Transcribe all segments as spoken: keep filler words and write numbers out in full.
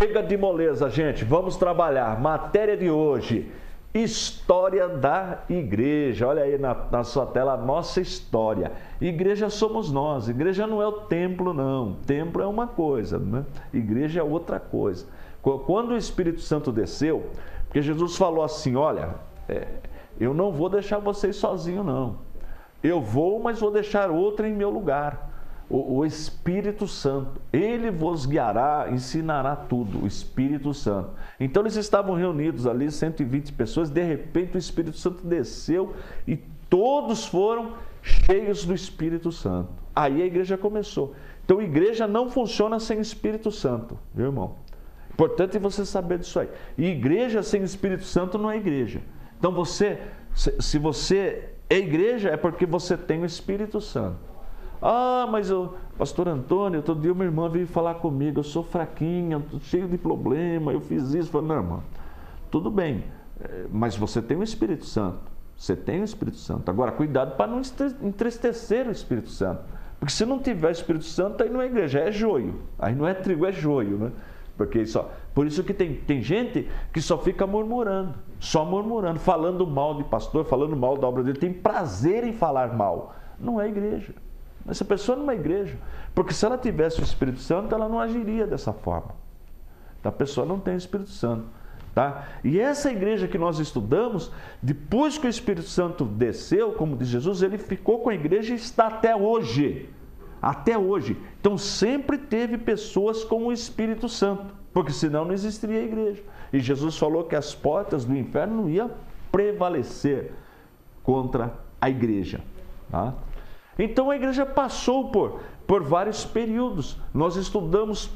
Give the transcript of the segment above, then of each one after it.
Chega de moleza, gente. Vamos trabalhar. Matéria de hoje: história da igreja. Olha aí na, na sua tela a nossa história. Igreja somos nós. Igreja não é o templo, não. Templo é uma coisa, né? Igreja é outra coisa. Quando o Espírito Santo desceu, porque Jesus falou assim: olha, é, eu não vou deixar vocês sozinhos, não. Eu vou, mas vou deixar outro em meu lugar. O, o Espírito Santo, Ele vos guiará, ensinará tudo, o Espírito Santo. Então eles estavam reunidos ali, cento e vinte pessoas, de repente o Espírito Santo desceu e todos foram cheios do Espírito Santo. Aí a igreja começou. Então a igreja não funciona sem Espírito Santo, meu irmão. Importante você saber disso aí. E igreja sem Espírito Santo não é igreja. Então você, se você é igreja, é porque você tem o Espírito Santo. Ah, mas o pastor Antônio, outro dia uma irmã veio falar comigo, eu sou fraquinha, estou cheio de problema, eu fiz isso. Eu falei, não, irmã, tudo bem, mas você tem o Espírito Santo, você tem o Espírito Santo. Agora, cuidado para não entristecer o Espírito Santo, porque se não tiver o Espírito Santo, aí não é igreja, é joio, aí não é trigo, é joio, né? Porque só, por isso que tem, tem gente que só fica murmurando, só murmurando, falando mal de pastor, falando mal da obra dele, tem prazer em falar mal, não é igreja. Essa pessoa não é igreja, porque se ela tivesse o Espírito Santo, ela não agiria dessa forma. Então, a pessoa não tem o Espírito Santo, tá? E essa igreja que nós estudamos, depois que o Espírito Santo desceu, como diz Jesus, ele ficou com a igreja e está até hoje. Até hoje. Então, sempre teve pessoas com o Espírito Santo, porque senão não existiria a igreja. E Jesus falou que as portas do inferno não iam prevalecer contra a igreja, tá? Então a igreja passou por, por vários períodos. Nós estudamos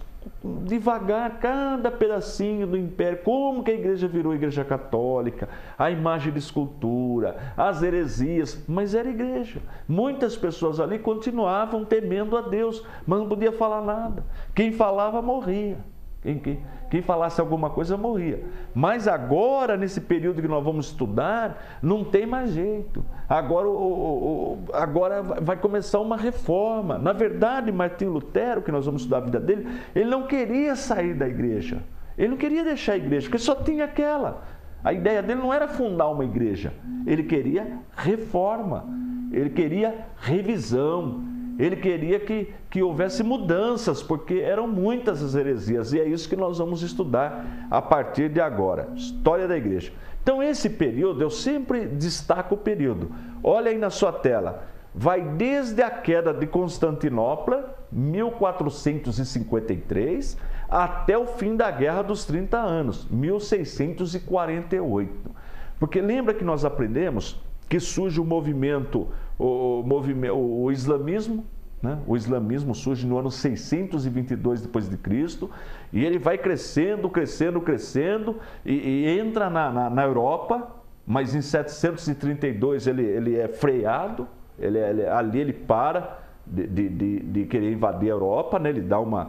devagar cada pedacinho do império, como que a igreja virou a igreja católica, a imagem de escultura, as heresias, mas era igreja. Muitas pessoas ali continuavam temendo a Deus, mas não podia falar nada. Quem falava morria. Quem, quem, quem falasse alguma coisa morria. Mas agora, nesse período que nós vamos estudar, não tem mais jeito. Agora, o, o, o, agora vai começar uma reforma. Na verdade, Martinho Lutero, que nós vamos estudar a vida dele, ele não queria sair da igreja. Ele não queria deixar a igreja, porque só tinha aquela. A ideia dele não era fundar uma igreja. Ele queria reforma. Ele queria revisão. Ele queria que, que houvesse mudanças, porque eram muitas as heresias. E é isso que nós vamos estudar a partir de agora. História da igreja. Então, esse período, eu sempre destaco o período. Olha aí na sua tela. Vai desde a queda de Constantinopla, mil quatrocentos e cinquenta e três, até o fim da Guerra dos trinta anos, mil seiscentos e quarenta e oito. Porque lembra que nós aprendemos que surge o movimento, o, movimento, o islamismo, né? O islamismo surge no ano seiscentos e vinte e dois depois de Cristo, e ele vai crescendo, crescendo, crescendo, e, e entra na, na, na Europa, mas em setecentos e trinta e dois ele, ele é freado, ele, ele, ali ele para de, de, de, de querer invadir a Europa, né? Ele dá uma,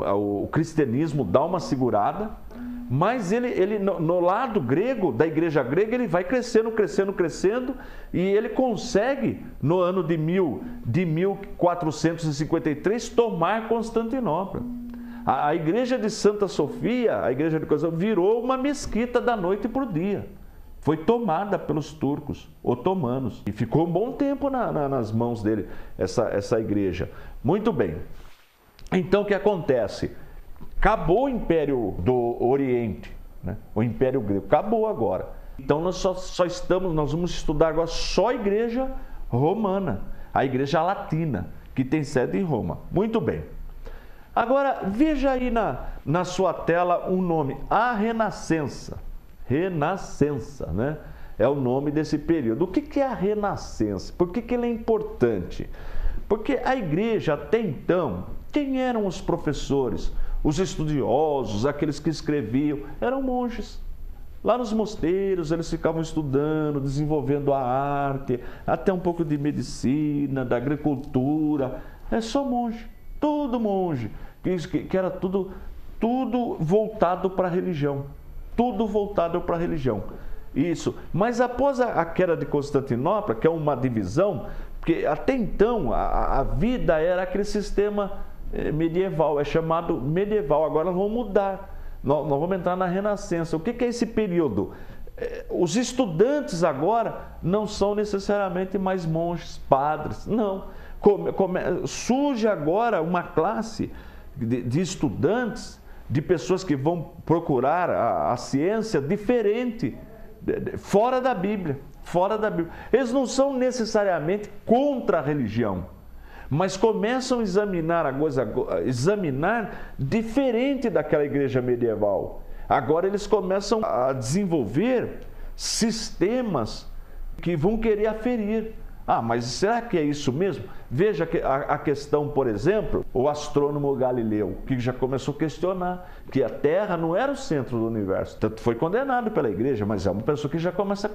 o cristianismo dá uma segurada. Mas ele, ele no, no lado grego, da igreja grega, ele vai crescendo, crescendo, crescendo, e ele consegue, no ano de, mil, de mil quatrocentos e cinquenta e três, tomar Constantinopla. A, a igreja de Santa Sofia, a igreja de Constantinopla, virou uma mesquita da noite para o dia. Foi tomada pelos turcos otomanos, e ficou um bom tempo na, na, nas mãos dele, essa, essa igreja. Muito bem. Então, o que acontece? Acabou o Império do Oriente, né? O Império Grego, acabou agora. Então nós só, só estamos, nós vamos estudar agora só a igreja romana, a igreja latina, que tem sede em Roma. Muito bem. Agora veja aí na, na sua tela um nome, a Renascença. Renascença, né? É o nome desse período. O que, que é a Renascença? Por que, que ele é importante? Porque a igreja até então, quem eram os professores? Os estudiosos, aqueles que escreviam, eram monges. Lá nos mosteiros eles ficavam estudando, desenvolvendo a arte, até um pouco de medicina, da agricultura. É só monge, tudo monge, que, que era tudo, tudo voltado para a religião. Tudo voltado para a religião. Isso. Mas após a, a queda de Constantinopla, que é uma divisão, porque até então a, a vida era aquele sistema medieval, é chamado medieval. Agora nós vamos mudar. Nós, nós vamos entrar na Renascença. O que, que é esse período? Os estudantes agora não são necessariamente mais monges, padres, não. Come, come, surge agora uma classe de, de estudantes, de pessoas que vão procurar a, a ciência diferente, de, de, fora da Bíblia, fora da Bíblia. Eles não são necessariamente contra a religião, mas começam a examinar a coisa, examinar diferente daquela igreja medieval. Agora eles começam a desenvolver sistemas que vão querer aferir. Ah, mas será que é isso mesmo? Veja a questão, por exemplo, o astrônomo Galileu, que já começou a questionar que a Terra não era o centro do universo. Tanto foi condenado pela igreja, mas é uma pessoa que já começa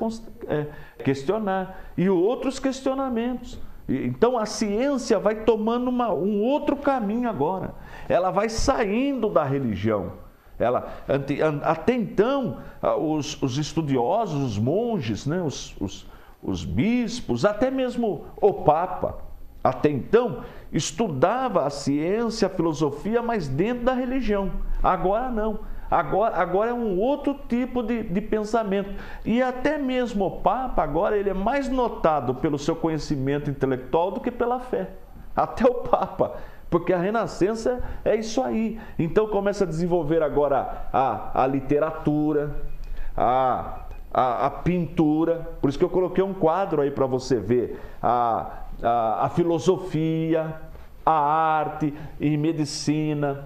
a questionar. E outros questionamentos. Então a ciência vai tomando uma, um outro caminho agora. Ela vai saindo da religião. Ela, até então, os, os estudiosos, os monges, né, os, os, os bispos, até mesmo o Papa, até então, estudava a ciência, a filosofia, mas dentro da religião. Agora não. Agora, agora é um outro tipo de, de pensamento. E até mesmo o Papa, agora, ele é mais notado pelo seu conhecimento intelectual do que pela fé. Até o Papa. Porque a Renascença é isso aí. Então começa a desenvolver agora a, a literatura, a, a, a pintura. Por isso que eu coloquei um quadro aí para você ver. A, a, a filosofia, a arte e medicina.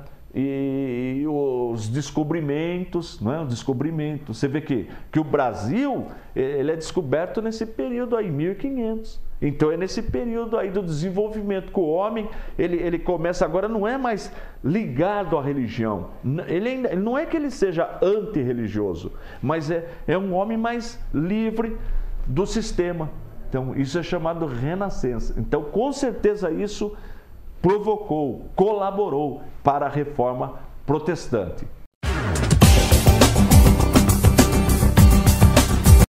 E, e os descobrimentos, não é? O descobrimento. Você vê que, que o Brasil ele é descoberto nesse período aí, mil e quinhentos. Então é nesse período aí do desenvolvimento que o homem ele, ele começa agora, não é mais ligado à religião. Ele, ainda, ele não é que ele seja antirreligioso, mas é, é um homem mais livre do sistema. Então isso é chamado Renascença. Então com certeza isso provocou, colaborou para a reforma protestante.